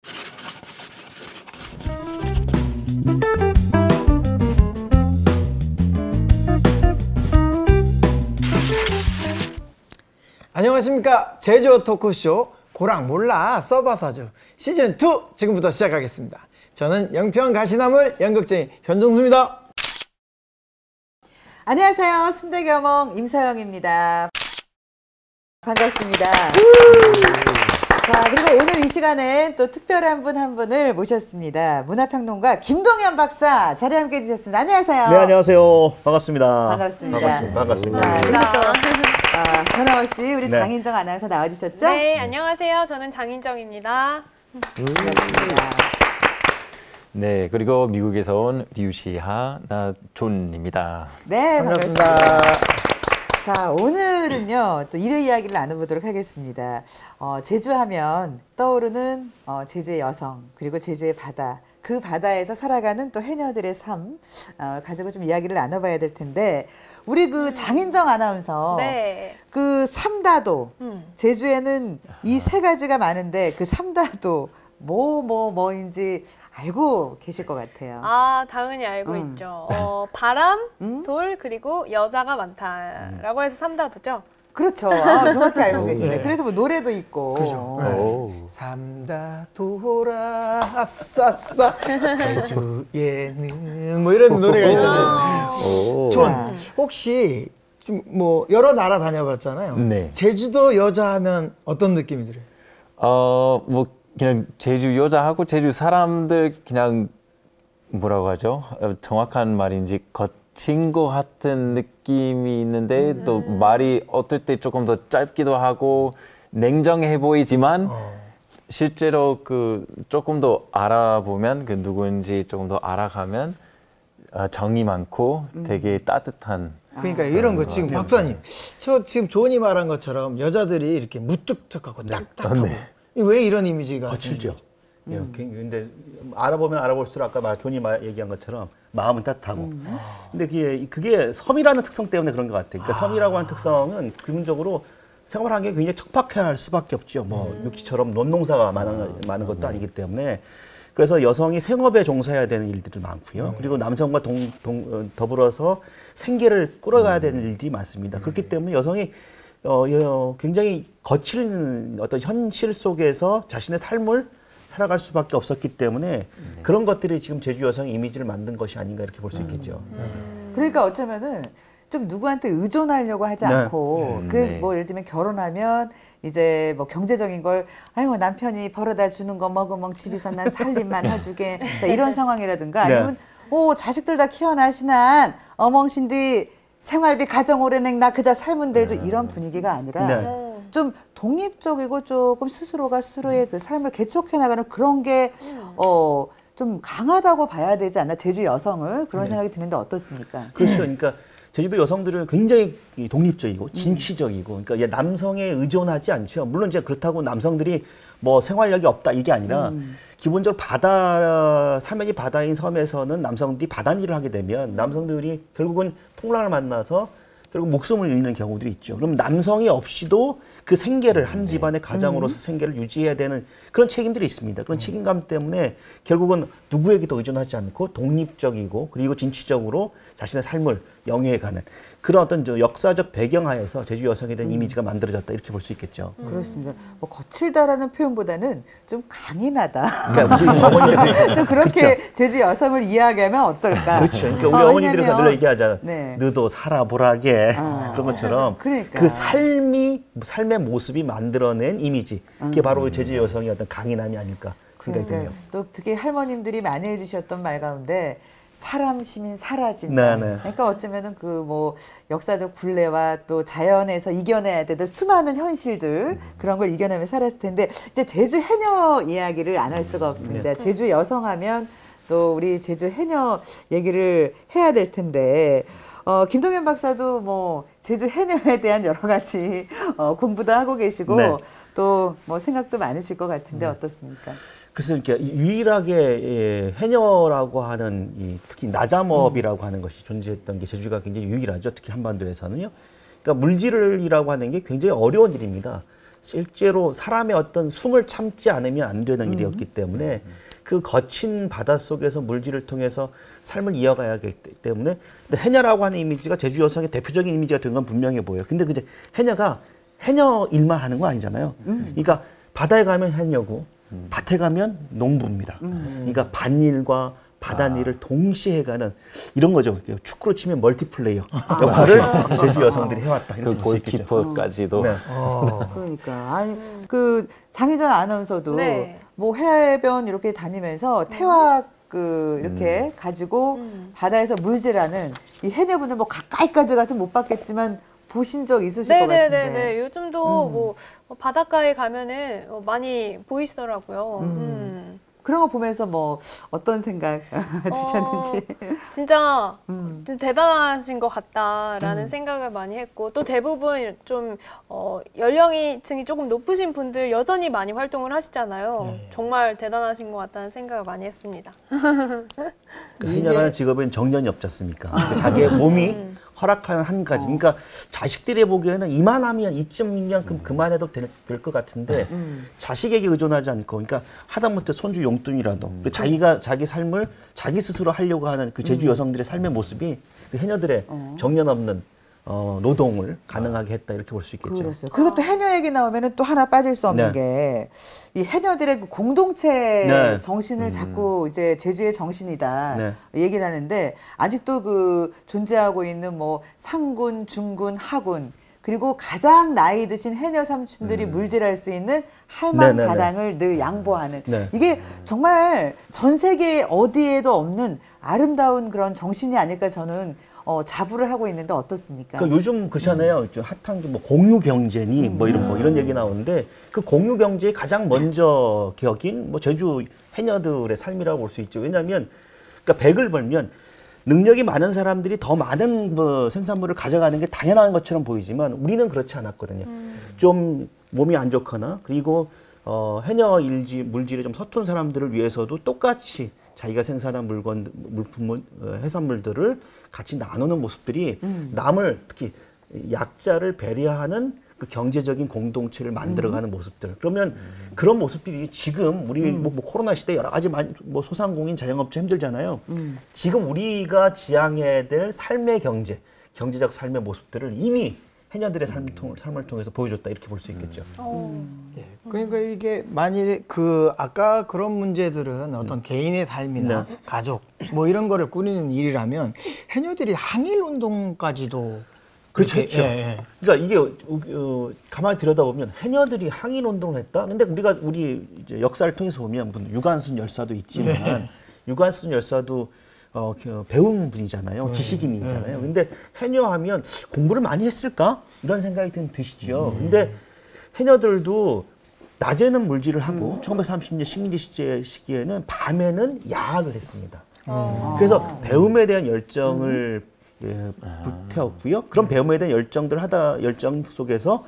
안녕하십니까. 제주어 토크쇼 고랑 몰라 써봐사주 시즌2 지금부터 시작하겠습니다. 저는 영평 가시나물 연극쟁이 현종수입니다. 안녕하세요. 순대겨몽 임서영입니다. 반갑습니다. 자, 그리고 오늘 이 시간엔 또 특별한 분 한 분을 모셨습니다. 문화평론가 김동현 박사 자리에 함께 해주셨습니다. 안녕하세요. 네, 안녕하세요. 반갑습니다. 반갑습니다. 반갑습니다. 자, 그리고 또 변함없이 우리 장인정 아나운서 나와주셨죠? 네, 안녕하세요. 저는 장인정입니다. 반갑습니다. 네, 그리고 미국에서 온 류시하 나존입니다. 네, 반갑습니다. 자, 오늘은요, 또 일의 이야기를 나눠보도록 하겠습니다. 제주하면 떠오르는 제주의 여성, 그리고 제주의 바다, 그 바다에서 살아가는 또 해녀들의 삶, 가지고 좀 이야기를 나눠봐야 될 텐데, 우리 그 장인정 아나운서, 네. 그 삼다도, 제주에는 이 세 가지가 많은데, 그 삼다도, 뭐인지 알고 계실 것 같아요. 아, 당연히 알고 있죠. 바람, 돌, 그리고 여자가 많다라고 해서 삼다도죠. 그렇죠. 정확히 알고 계시네. 네. 그래서 뭐 노래도 있고. 그죠. 오. 네. 삼다도라 아싸싸 제주에는 뭐 이런 노래가 있잖아요. 오. 존, 혹시 좀 뭐 여러 나라 다녀봤잖아요. 네. 제주도 여자 하면 어떤 느낌이 들어요? 뭐 그냥 제주 여자하고 제주 사람들 그냥 뭐라고 하죠? 정확한 말인지 거친 것 같은 느낌이 있는데 또 말이 어떨 때 조금 더 짧기도 하고 냉정해 보이지만 실제로 그 조금 더 알아보면 그 누구인지 조금 더 알아가면 정이 많고 되게 따뜻한. 그러니까 이런 거 지금 박사님, 저 지금 조은이 말한 것처럼 여자들이 이렇게 무뚝뚝하고 딱딱하고 왜 이런 이미지가 거칠죠. 예, 근데 알아보면 알아볼수록 아까 존이 얘기한 것처럼 마음은 따뜻하고. 근데 그게 섬이라는 특성 때문에 그런 것 같아요. 그러니까 섬이라고 하는 특성은 기본적으로 생활하는 게 굉장히 척박할 수밖에 없죠. 뭐 육지처럼 논농사가 많은 것도 아니기 때문에. 그래서 여성이 생업에 종사해야 되는 일들이 많고요. 그리고 남성과 더불어서 생계를 꾸려가야 되는 일들이 많습니다. 그렇기 때문에 여성이 굉장히 거친 어떤 현실 속에서 자신의 삶을 살아갈 수밖에 없었기 때문에 그런 것들이 지금 제주 여성의 이미지를 만든 것이 아닌가 이렇게 볼 수 있겠죠. 그러니까 어쩌면은 좀 누구한테 의존하려고 하지 않고 뭐 예를 들면 결혼하면 이제 뭐 경제적인 걸 아유 남편이 벌어다 주는 거 먹으면 집에서 난 살림만 해주게 자, 이런 상황이라든가 아니면 자식들 다 키워나시난 어멍신디 생활비 가정 오래냉 나 그자 살면 될죠 이런 분위기가 아니라 좀 독립적이고 조금 스스로가 스스로의 그 삶을 개척해 나가는 그런 게 좀 강하다고 봐야 되지 않나 제주 여성을 그런 생각이 드는데 어떻습니까? 그렇죠. 그러니까 제주도 여성들은 굉장히 독립적이고 진취적이고 그러니까 남성에 의존하지 않죠. 물론 이제 그렇다고 남성들이 뭐 생활력이 없다 이게 아니라 기본적으로 사면이 바다인 섬에서는 남성들이 바다일을 하게 되면 남성들이 결국은 풍랑을 만나서 결국 목숨을 잃는 경우들이 있죠. 그럼 남성이 없이도 그 생계를 한 집안의 가장으로서 생계를 유지해야 되는 그런 책임들이 있습니다. 그런 책임감 때문에 결국은 누구에게도 의존하지 않고 독립적이고 그리고 진취적으로 자신의 삶을 영위해가는 그런 어떤 역사적 배경하에서 제주 여성에 대한 이미지가 만들어졌다 이렇게 볼 수 있겠죠. 그렇습니다. 뭐 거칠다라는 표현보다는 좀 강인하다. 그러니까 우리 어머니들이 좀 그렇게 그렇죠. 제주 여성을 이해하면 어떨까? 그렇죠. 그러니까 우리 어머니들이 늘 얘기하잖아. 네. 너도 살아보라게 그런 것처럼 그러니까. 그 삶의 모습이 만들어낸 이미지 그게 바로 제주 여성의 어떤 강인함이 아닐까 생각이 드네요. 또 특히 할머님들이 많이 해주셨던 말 가운데 사람 시민 사라진다. 네네. 그러니까 어쩌면은 그 뭐 역사적 굴레와 또 자연에서 이겨내야 되는 수많은 현실들 그런 걸 이겨내며 살았을 텐데 이제 제주 해녀 이야기를 안 할 수가 없습니다. 제주 여성하면 또 우리 제주 해녀 얘기를 해야 될 텐데 김동현 박사도 뭐 제주 해녀에 대한 여러 가지 공부도 하고 계시고 네. 또 뭐 생각도 많으실 것 같은데 어떻습니까? 그래서 이렇게 유일하게 해녀라고 하는 특히 나잠업이라고 하는 것이 존재했던 게 제주가 굉장히 유일하죠. 특히 한반도에서는요. 그러니까 물질이라고 하는 게 굉장히 어려운 일입니다. 실제로 사람의 어떤 숨을 참지 않으면 안 되는 일이었기 때문에 그 거친 바닷속에서 물질을 통해서 삶을 이어가야 하기 때문에 해녀라고 하는 이미지가 제주 여성의 대표적인 이미지가 된 건 분명해 보여요. 근데 그 해녀가 해녀 일만 하는 건 아니잖아요. 그러니까 바다에 가면 해녀고 밭에 가면 농부입니다. 그러니까 밭일과 바닷일을 동시에 해가는 이런 거죠. 축구로 치면 멀티플레이어 역할을 제주 여성들이 해왔다. 이렇게 볼 수 있겠죠. 골키퍼까지도. 네. 그러니까 아니 그 장희전 아나운서도 네. 뭐 해변 이렇게 다니면서 태화 그 이렇게 가지고 바다에서 물질하는 이 해녀분들 뭐 가까이까지 가서 못 봤겠지만 보신 적 있으실 것 같은데. 네네네. 요즘도 뭐 바닷가에 가면은 많이 보이시더라고요. 그런 거 보면서 뭐 어떤 생각 드셨는지. 진짜 대단하신 것 같다라는 생각을 많이 했고 또 대부분 좀 연령층이 조금 높으신 분들 여전히 많이 활동을 하시잖아요. 정말 대단하신 것 같다는 생각을 많이 했습니다. 그 해녀라는 직업은 정년이 없지 않습니까? 자기의 몸이 허락하는 한 가지. 그러니까 자식들이 보기에는 이만하면 이쯤이면 그만해도 될 것 같은데 자식에게 의존하지 않고, 그러니까 하다못해 손주 용돈이라도 자기가 자기 삶을 자기 스스로 하려고 하는 그 제주 여성들의 삶의 모습이 그 해녀들의 정년 없는 노동을 가능하게 했다 이렇게 볼 수 있겠죠. 그렇어요. 그리고 또 해녀 얘기 나오면은 또 하나 빠질 수 없는 게 이 해녀들의 그 공동체 정신을 자꾸 이제 제주의 정신이다 얘기를 하는데 아직도 그 존재하고 있는 뭐 상군, 중군, 하군 그리고 가장 나이 드신 해녀 삼촌들이 물질할 수 있는 할망 바당을 늘 양보하는 이게 정말 전 세계 어디에도 없는 아름다운 그런 정신이 아닐까 저는 자부를 하고 있는데 어떻습니까? 그러니까 요즘 그렇잖아요. 핫한 게 뭐 공유 경제니 뭐 이런 얘기 나오는데 그 공유 경제의 가장 먼저 격인 뭐 제주 해녀들의 삶이라고 볼 수 있죠. 왜냐하면 그러니까 100을 벌면 능력이 많은 사람들이 더 많은 뭐 생산물을 가져가는 게 당연한 것처럼 보이지만 우리는 그렇지 않았거든요. 좀 몸이 안 좋거나 그리고 해녀 물질에 좀 서툰 사람들을 위해서도 똑같이 자기가 생산한 해산물들을 같이 나누는 모습들이 남을 특히 약자를 배려하는 그 경제적인 공동체를 만들어가는 모습들. 그러면 그런 모습들이 지금 우리 뭐 코로나 시대 여러 가지 뭐 소상공인 자영업자 힘들잖아요. 지금 우리가 지향해야 될 삶의 경제적 삶의 모습들을 이미 해녀들의 삶을 통해서 보여줬다 이렇게 볼 수 있겠죠. 예, 그러니까 이게 만일에 아까 그런 문제들은 어떤 개인의 삶이나 가족 뭐 이런 거를 꾸리는 일이라면 해녀들이 항일 운동까지도 그렇죠. 이렇게, 그러니까 이게 가만히 들여다보면 해녀들이 항일 운동을 했다. 근데 우리 이제 역사를 통해서 보면 유관순 열사도 있지만 유관순 열사도 배운 분이잖아요. 지식인이잖아요. 근데 해녀하면 공부를 많이 했을까? 이런 생각이 드시죠. 근데 해녀들도 낮에는 물질을 하고 1930년 식민지 시기에는 밤에는 야학을 했습니다. 그래서 배움에 대한 열정을 불태웠고요. 그런 배움에 대한 열정 속에서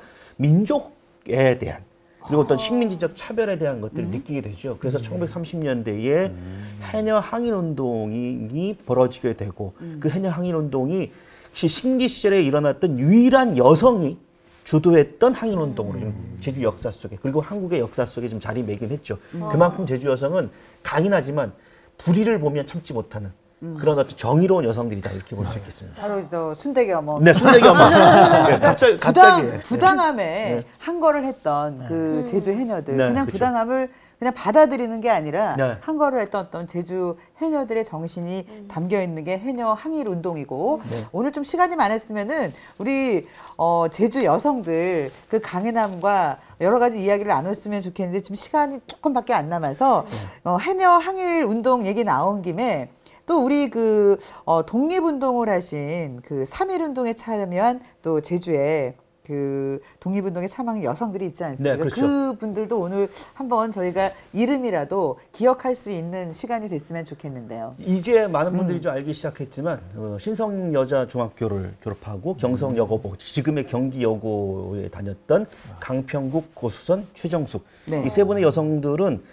민족에 대한 그리고 어떤 식민지적 차별에 대한 것들을 느끼게 되죠. 그래서 1930년대에 해녀 항일운동이 벌어지게 되고 그 해녀 항일운동이 식민지 시절에 일어났던 유일한 여성이 주도했던 항일운동으로 제주 역사 속에 그리고 한국의 역사 속에 좀 자리매김했죠. 그만큼 제주 여성은 강인하지만 불의를 보면 참지 못하는 그런 어떤 정의로운 여성들이다 이렇게 볼 수 있겠습니다. 바로 저 순대기 어머. 네, 순대기 어머. 네, 갑자기 부당함에 항거를 했던 그 제주 해녀들 그냥 그렇죠. 부당함을 그냥 받아들이는 게 아니라 항거를 했던 어떤 제주 해녀들의 정신이 담겨 있는 게 해녀 항일 운동이고 오늘 좀 시간이 많았으면은 우리 제주 여성들 그 강인함과 여러 가지 이야기를 나눴으면 좋겠는데 지금 시간이 조금밖에 안 남아서 해녀 항일 운동 얘기 나온 김에 또 우리 그 독립운동을 하신 그 3.1운동에 참여한 또 제주에 그 독립운동에 참여한 여성들이 있지 않습니까? 네, 그렇죠. 그분들도 오늘 한번 저희가 이름이라도 기억할 수 있는 시간이 됐으면 좋겠는데요. 이제 많은 분들이 좀 알기 시작했지만 신성여자중학교를 졸업하고 경성여고고 지금의 경기여고에 다녔던 강평국, 고수선, 최정숙 이 세 분의 여성들은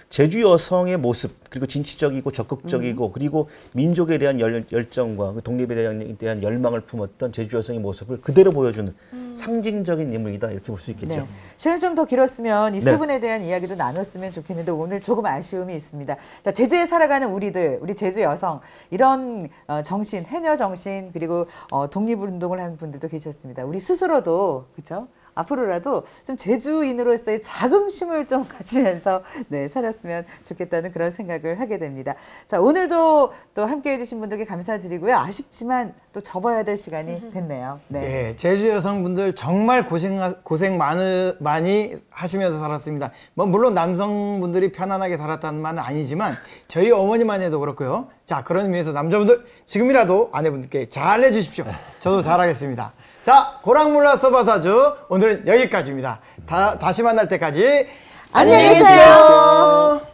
제주 여성의 모습, 그리고 진취적이고 적극적이고 그리고 민족에 대한 열정과 독립에 대한 열망을 품었던 제주 여성의 모습을 그대로 보여주는 상징적인 인물이다 이렇게 볼 수 있겠죠. 네. 시간이 좀 더 길었으면 이 세 네. 분에 대한 이야기도 나눴으면 좋겠는데 오늘 조금 아쉬움이 있습니다. 자, 제주에 살아가는 우리 제주 여성 이런 정신, 해녀 정신 그리고 독립운동을 하는 분들도 계셨습니다. 우리 스스로도 그렇죠? 앞으로라도 좀 제주인으로서의 자긍심을 좀 가지면서 네, 살았으면 좋겠다는 그런 생각을 하게 됩니다. 자, 오늘도 또 함께 해주신 분들께 감사드리고요. 아쉽지만 또 접어야 될 시간이 됐네요. 네. 네, 제주 여성분들 정말 고생 많이 하시면서 살았습니다. 뭐 물론 남성분들이 편안하게 살았다는 말은 아니지만 저희 어머니만 해도 그렇고요. 자, 그런 의미에서 남자분들 지금이라도 아내분들께 잘 해주십시오. 저도 잘하겠습니다. 자, 고랑몰라 서바사주 오늘은 여기까지입니다. 다시 만날 때까지 안녕히 계세요.